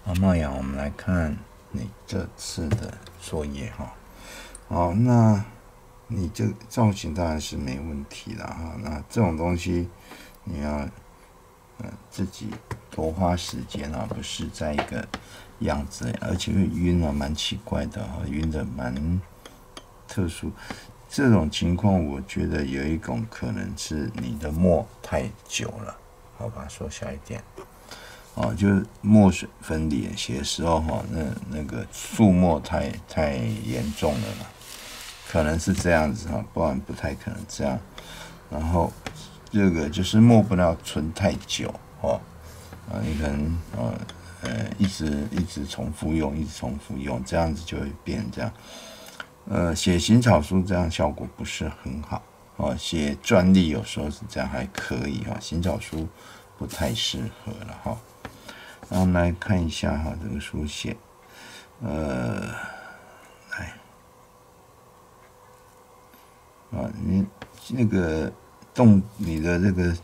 好，茂阳，我们来看你这次的作业哈。好，那你这造型当然是没问题啦哈。那这种东西你要自己多花时间啊，不是在一个样子，而且会晕啊，蛮奇怪的哈，晕的蛮特殊。这种情况，我觉得有一种可能是你的墨太久了，好吧，缩小一点。就是墨水分离写的时候哈，那个速墨太严重了啦，可能是这样子哈，不然不太可能这样。然后这个就是墨不要存太久哦，你可能一直重复用，这样子就会变这样。写行草书这样效果不是很好哦，写篆隶有时候是这样还可以哈，行草书不太适合了哈。然后我们来看一下哈，这个书写，你那个你的这个，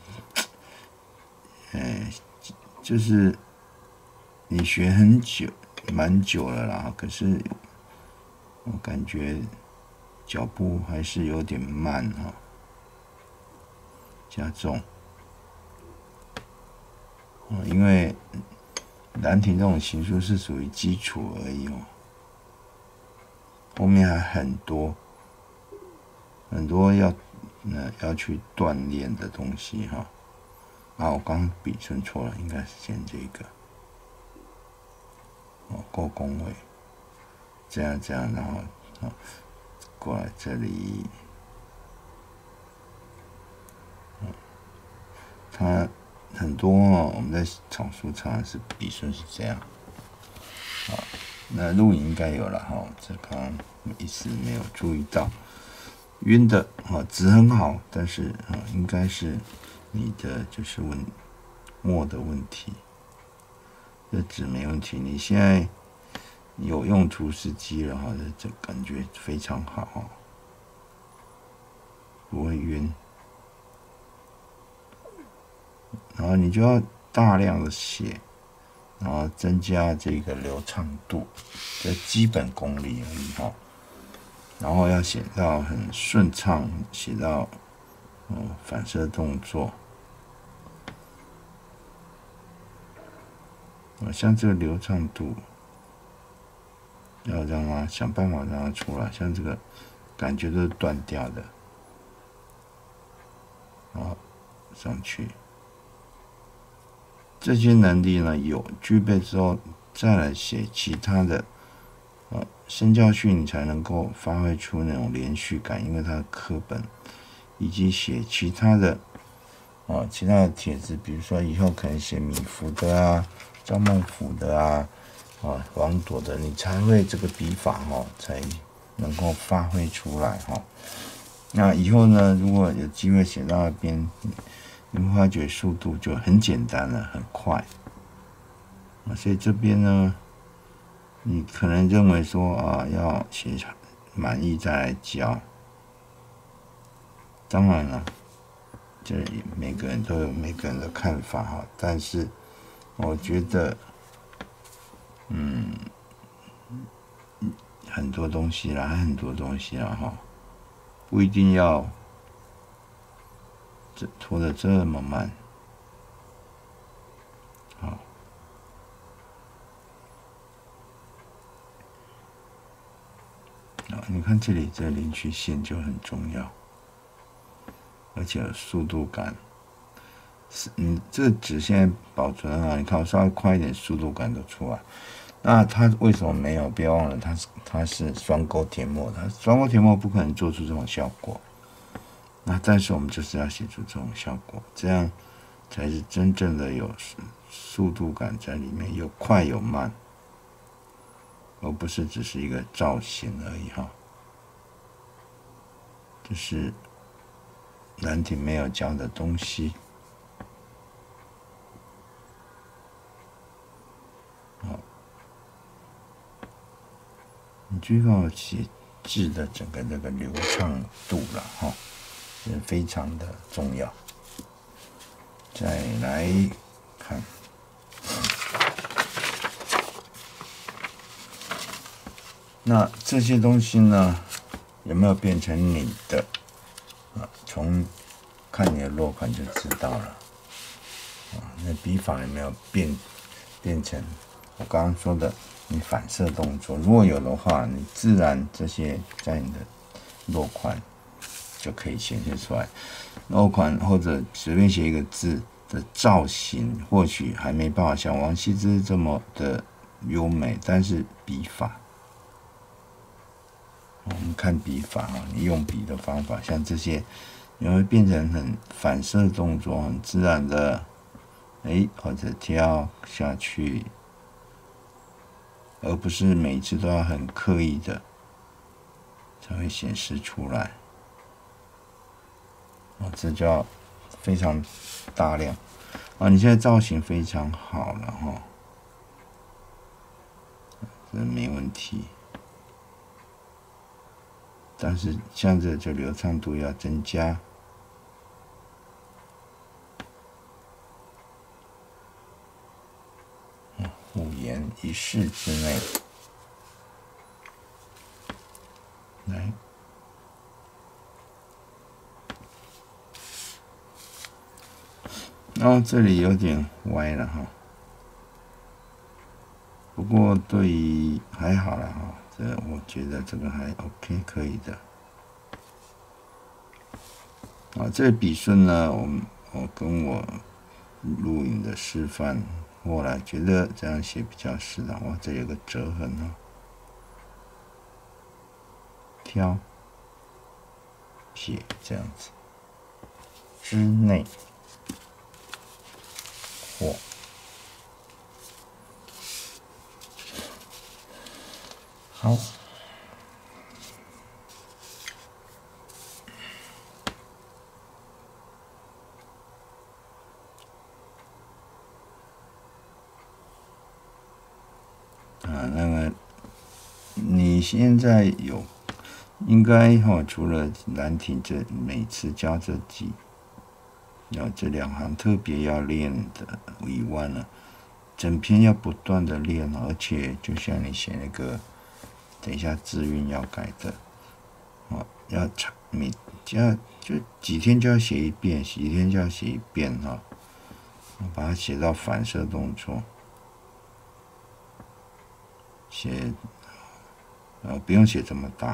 就是你学蛮久了啦，可是我感觉脚步还是有点慢哈，加重，因为兰亭这种行书是属于基础而已哦，后面还很多要去锻炼的东西哈。我刚刚笔顺错了，应该是先这个，过宫位，这样，然后过来这里，它很多我们在草书常是笔顺是这样，那录影应该有了哈，这刚刚一时没有注意到，晕的纸很好，但是应该是你的就是墨的问题，这纸没问题，你现在有用除湿机了哈，这感觉非常好，不会晕。然后你就要大量的写，然后增加这个流畅度，这基本功力而已哈。然后要写到很顺畅，写到反射动作。像这个流畅度，要让它想办法让它出来，像这个感觉都是断掉的，上去。这些能力呢具备之后，再来写其他的，身教训你才能够发挥出那种连续感，因为它的课本，以及写其他的帖子，比如说以后可能写米芾的啊、赵孟頫的啊、王铎的，你才会这个笔法才能够发挥出来哈。那以后呢，如果有机会写到那边，你会发觉速度就很简单了，很快。所以这边呢，你可能认为说要写满意再来教，当然了，这里每个人都有每个人的看法哈。但是我觉得，很多东西啦哈，不一定要拖得这么慢。好，你看这里这连续线就很重要，而且有速度感。这个纸现在保存很好，你看我稍微快一点，速度感都出来。那它为什么没有？别忘了，它是双钩填墨的，双钩填墨不可能做出这种效果。那但是我们就是要写出这种效果，这样才是真正的有速度感在里面，有快有慢，而不是只是一个造型而已哈。这是兰亭没有教的东西。好，你注意到写字的整个这个流畅度了哈，是非常的重要。再来看， 那这些东西呢，有没有变成你的？从看你的落款就知道了。那笔法有没有变成我刚刚说的你反射动作？如果有的话，你自然这些在你的落款就可以显现出来。落款或者随便写一个字的造型，或许还没办法像王羲之这么的优美，但是笔法，我们看笔法啊，你用笔的方法，像这些，你会变成很反射动作，很自然的，或者跳下去，而不是每一次都要很刻意的才会显示出来。这叫非常大量你现在造型非常好了这没问题。但是像这就流畅度要增加。5言1事之内，来。这里有点歪了不过对于还好啦这我觉得这个还 OK 可以的。这个笔顺呢，我跟我录影的示范，后来觉得这样写比较适当。这有个折痕挑写这样子之内。好，那个你现在应该除了兰亭这每次加这这2行特别要练的以外呢，整篇要不断的练，而且就像你写那个，等一下字韵要改的，要就几天就要写一遍，几天就要写一遍把它写到反射动作，不用写这么大。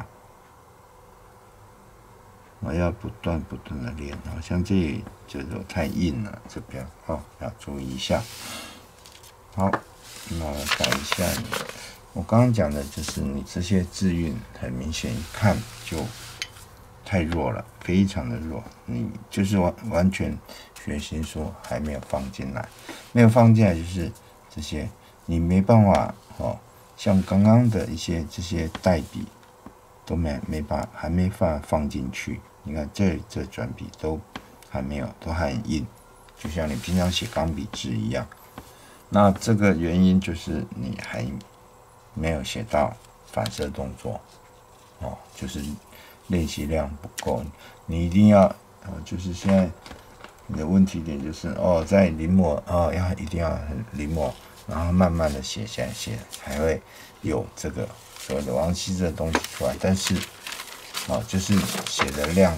要不断的练像这里就太硬了，这边要注意一下。好，那我改一下我刚刚讲的就是你这些字韵很明显一看就太弱了，非常的弱，你就是完全学习说还没有放进来，没有放进来就是这些你没办法像刚刚的一些这些代笔都还没法放进去。你看这转笔都还没有，都还很硬，就像你平常写钢笔字一样。那这个原因就是你还没有写到反射动作就是练习量不够。你一定要就是现在你的问题点就是在临摹一定要很临摹，然后慢慢的写下来，才会有这个所谓的王羲之的东西出来。但是就是写的量，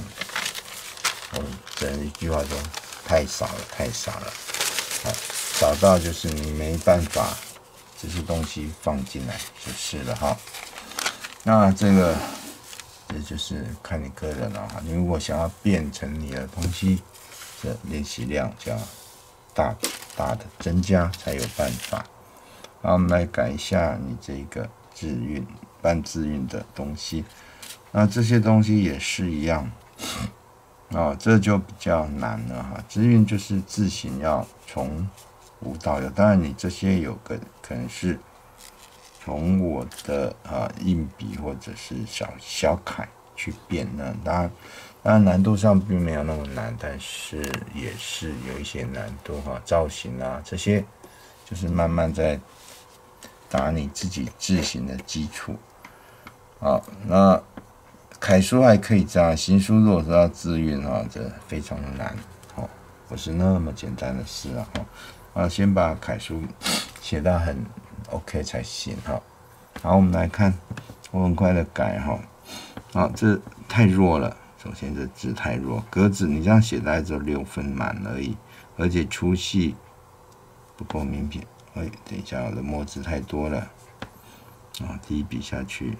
整一句话说太少了，少到就是你没办法这些东西放进来就是了那这就是看你个人了你如果想要变成你的东西，这练习量就要大的增加才有办法。好，我们来改一下你这个字韵半字韵的东西。那这些东西也是一样这就比较难了字韵就是字形要从无到有，当然你这些有个可能是从我的硬笔或者是小楷去变当然难度上并没有那么难，但是也是有一些难度造型这些就是慢慢在打你自己字形的基础。那楷书还可以这样，行书如果是要字韵这非常难不是那么简单的事先把楷书写到很 OK 才行好，我们来看我很快的改哈。好，这太弱了。首先这字太弱，格子你这样写大概只有6分满而已，而且粗细不够明显。哎，等一下，我的墨汁太多了。啊，第一笔下去，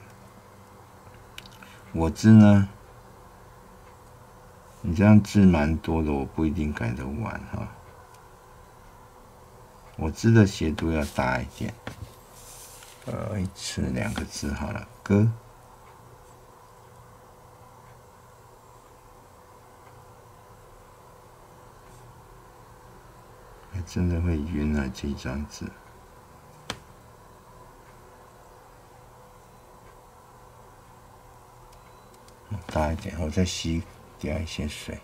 我字呢？你这样字蛮多的，我不一定改得完哈。我字的斜度要大一点，一次2个字好了，歌。还真的会晕了这张字。大一点，我再吸掉一些水。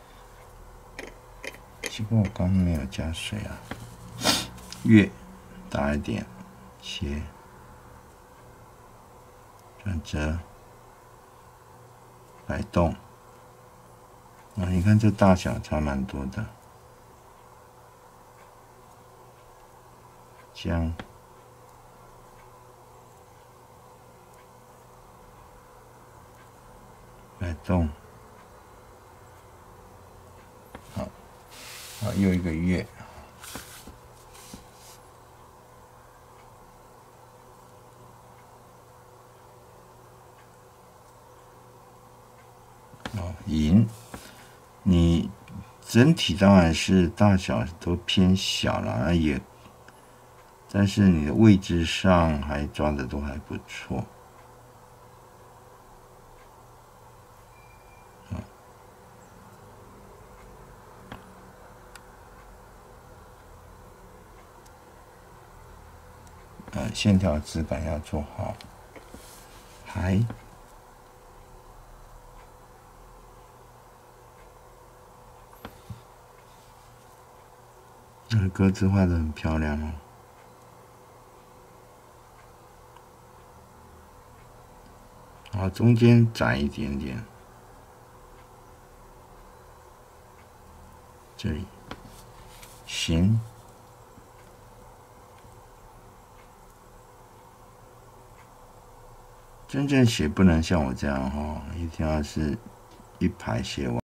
奇怪，我刚刚没有加水啊。月大一点，切，转折，摆动。啊，你看这大小差蛮多的。将，摆动。好，好，又一个月。银，你整体当然是大小都偏小了，也，但是你的位置上还抓的都还不错。线条质感要做好，还。格子画的很漂亮哦。好，中间窄一点点，这里，行。真正写不能像我这样哈，一定要是一排写完。